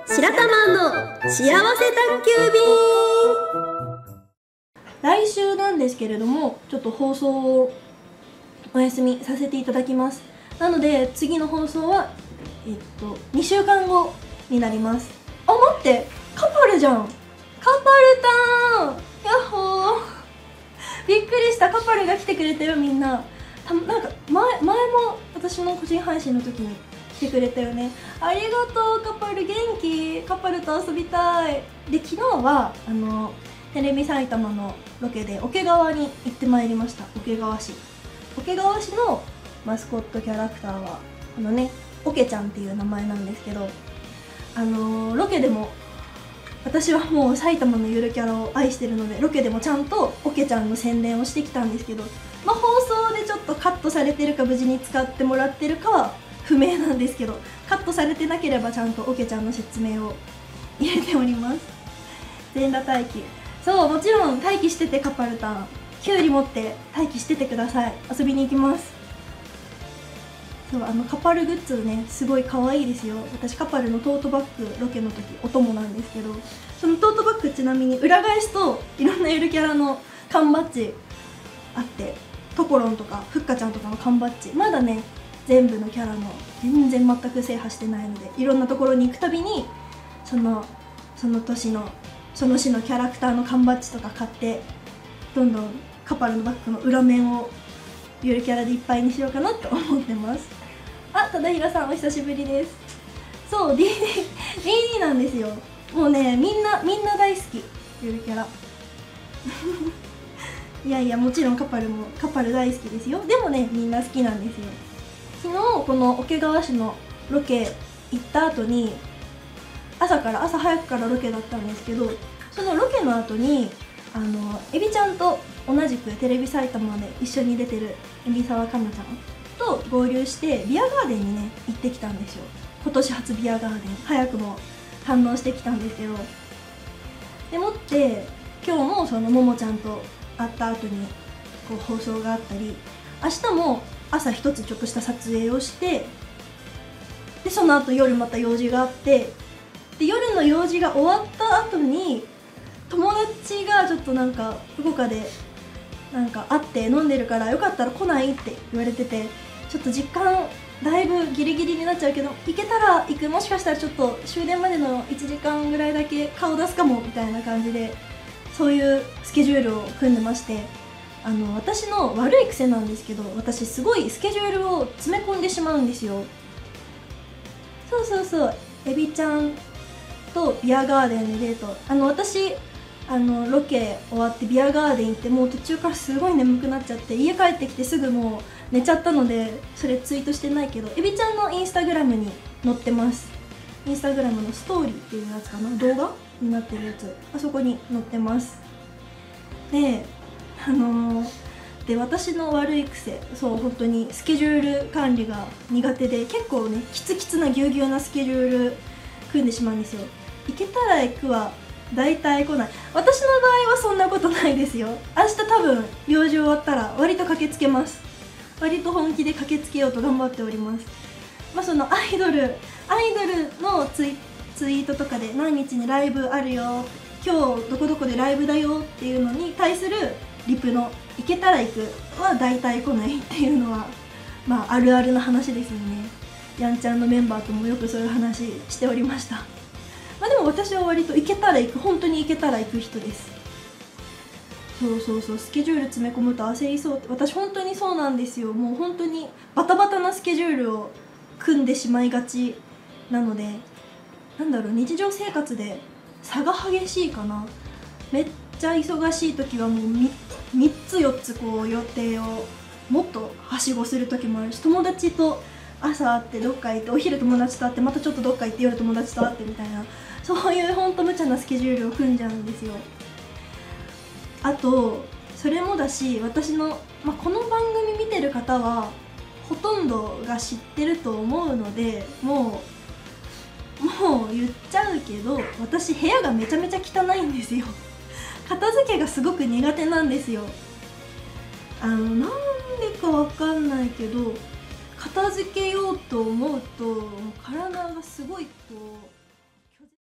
白玉の幸せ宅急便。 来週なんですけれども、ちょっと放送をお休みさせていただきます。なので次の放送は2週間後になります。あ、待って、カパルじゃん。カパルタン、やっほー。びっくりした。カパルが来てくれたよ。みんななんか前も私の個人配信の時に来てくれたよね。ありがとうカパル。元気？カパルと遊びたい。で、昨日はテレビ埼玉のロケで桶川に行ってまいりました。桶川市のマスコットキャラクターはこのね、オケちゃんっていう名前なんですけど、ロケでも私はもう埼玉のゆるキャラを愛してるので、ロケでもちゃんとオケちゃんの宣伝をしてきたんですけど、まあ、放送でちょっとカットされてるか無事に使ってもらってるかは不明なんですけど、カットされてなければちゃんとオケちゃんの説明を入れております。全裸待機、そう、もちろん待機してて。カパルタン、キュウリ持って待機しててください。遊びに行きます。そう、カパルグッズね、すごい可愛いですよ。私カパルのトートバッグロケの時お供なんですけど、そのトートバッグちなみに裏返すといろんなゆるキャラの缶バッジあって、トコロンとかフッカちゃんとかの缶バッジ、まだね全部のキャラの全然全く制覇してないので、いろんなところに行くたびにその年のその市のキャラクターの缶バッジとか買って、どんどんカパルのバッグの裏面をゆるキャラでいっぱいにしようかなって思ってます。あ、忠平さんお久しぶりです。そう、DD なんですよ。もうね、みんな大好き、ゆるキャラ。いやいや、もちろんカパル大好きですよ。でもね、みんな好きなんですよ。昨日この桶川市のロケ行った後に、朝早くからロケだったんですけど、そのロケの後にエビちゃんと同じくテレビ埼玉で一緒に出てる海老沢かなちゃんと合流してビアガーデンにね行ってきたんですよ。今年初ビアガーデン、早くも反応してきたんですけど、でもって今日もそのももちゃんと会った後にこう放送があったり、明日も朝一つちょっとした撮影をして、でその後夜また用事があって、で夜の用事が終わった後に友達がちょっとなんか福岡でなんか会って飲んでるからよかったら来ないって言われてて、ちょっと時間だいぶギリギリになっちゃうけど行けたら行く、もしかしたらちょっと終電までの1時間ぐらいだけ顔出すかもみたいな感じで、そういうスケジュールを組んでまして、私の悪い癖なんですけど、私すごいスケジュールを詰め込んでしまうんですよ。そう、エビちゃんとビアガーデンでデート。私ロケ終わってビアガーデン行って、もう途中からすごい眠くなっちゃって、家帰ってきてすぐもう寝ちゃったので、それツイートしてないけど、エビちゃんのインスタグラムに載ってます。インスタグラムのストーリーっていうやつかな、動画になってるやつ、あそこに載ってます。でで、私の悪い癖、そう、本当にスケジュール管理が苦手で、結構ねキツなぎゅうぎゅうなスケジュール組んでしまうんですよ。行けたら行くは大体来ない。私の場合はそんなことないですよ。明日多分用事終わったら割と駆けつけます。割と本気で駆けつけようと頑張っております。まあ、そのアイドルのツイートとかで何日にライブあるよ、今日どこどこでライブだよっていうのに対するリプの行けたら行くは大体来ないっていうのは、まああるあるな話ですよね。やんちゃんのメンバーともよくそういう話しておりました。まあでも私は割と行けたら行く、本当に行けたら行く人です。そう、スケジュール詰め込むと焦りそうって、私本当にそうなんですよ。もう本当にバタバタなスケジュールを組んでしまいがちなので、なんだろう、日常生活で差が激しいかな。めっちゃ忙しい時はもう3つ4つこう予定をもっとはしごする時もあるし、友達と朝会ってどっか行って、お昼友達と会ってまたちょっとどっか行って夜友達と会ってみたいな、そういうほんと無茶なスケジュールを組んじゃうんですよ。あとそれもだし、私の、この番組見てる方はほとんどが知ってると思うので、もう言っちゃうけど、私部屋がめちゃめちゃ汚いんですよ。片付けがすごく苦手なんですよ。なんでかわかんないけど、片付けようと思うと体がすごいこう